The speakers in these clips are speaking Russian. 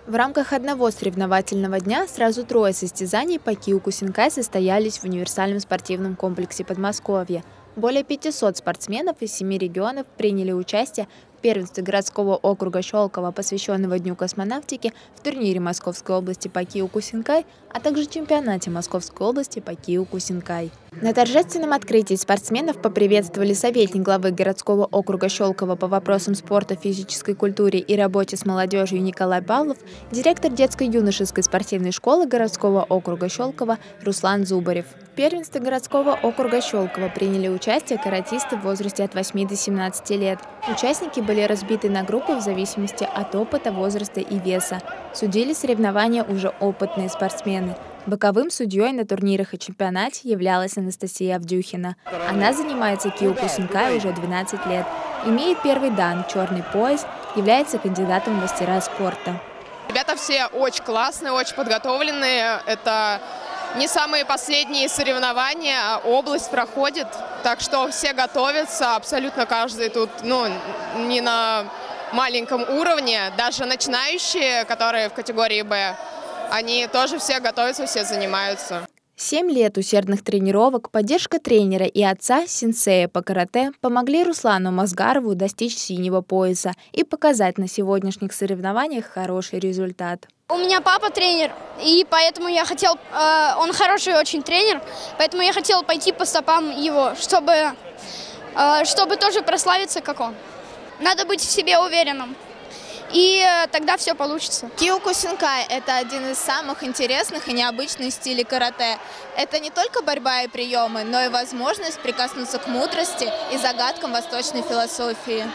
В рамках одного соревновательного дня сразу трое состязаний по киокусинкай состоялись в универсальном спортивном комплексе Подмосковья. Более 500 спортсменов из 7 регионов приняли участие в первенстве городского округа Щелково, посвященного Дню космонавтики, в турнире Московской области по киокусинкай, а также чемпионате Московской области по киокусинкай. На торжественном открытии спортсменов поприветствовали советник главы городского округа Щелково по вопросам спорта, физической культуре и работе с молодежью Николай Павлов, директор детско-юношеской спортивной школы городского округа Щелково Руслан Зубарев. В первенстве городского округа Щелково приняли участие каратисты в возрасте от 8 до 17 лет. Участники были разбиты на группы в зависимости от опыта, возраста и веса. Судили соревнования уже опытные спортсмены. Боковым судьей на турнирах и чемпионате являлась Анастасия Авдюхина. Она занимается киокусинкай уже 12 лет, имеет первый дан – черный пояс, является кандидатом в мастера спорта. Ребята все очень классные, очень подготовленные. Это не самые последние соревнования, а область проходит. Так что все готовятся, абсолютно каждый тут не на маленьком уровне. Даже начинающие, которые в категории «Б», они тоже все готовятся, все занимаются. 7 лет усердных тренировок, поддержка тренера и отца, сенсея по карате, помогли Руслану Мазгарову достичь синего пояса и показать на сегодняшних соревнованиях хороший результат. У меня папа тренер, и поэтому я хотел, он хороший очень тренер, поэтому я хотел пойти по стопам его, чтобы тоже прославиться, как он. Надо быть в себе уверенным. И тогда все получится. Киокусинкай – это один из самых интересных и необычных стилей карате. Это не только борьба и приемы, но и возможность прикоснуться к мудрости и загадкам восточной философии.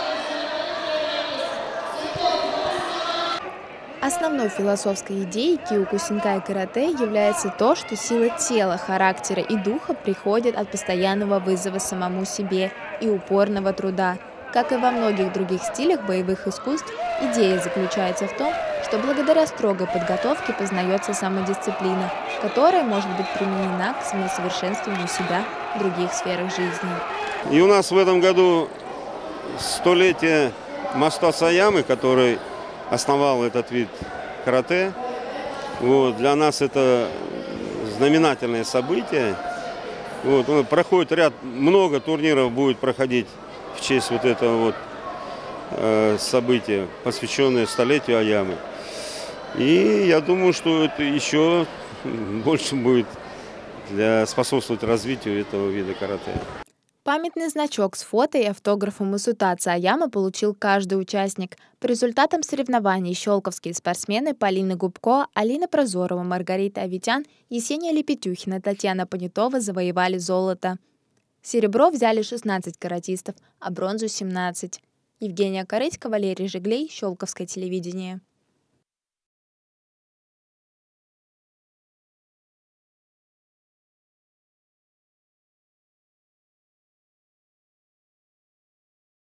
Основной философской идеей киокусинкай карате является то, что сила тела, характера и духа приходит от постоянного вызова самому себе и упорного труда. Как и во многих других стилях боевых искусств, идея заключается в том, что благодаря строгой подготовке познается самодисциплина, которая может быть применена к самосовершенствованию себя в других сферах жизни. И у нас в этом году столетие Мастаса Аямы, который основал этот вид карате. Для нас это знаменательное событие. Проходит много турниров будет проходить в честь этого события, посвященное столетию Аямы. И я думаю, что это еще больше будет способствовать развитию этого вида карате. Памятный значок с фото и автографом Масутаци Аяма получил каждый участник. По результатам соревнований щелковские спортсмены Полина Губко, Алина Прозорова, Маргарита Аветян, Есения Лепетюхина, Татьяна Понятова завоевали золото. Серебро взяли 16 каратистов, а бронзу – 17. Евгения Корыська, Валерий Жиглей, Щелковское телевидение.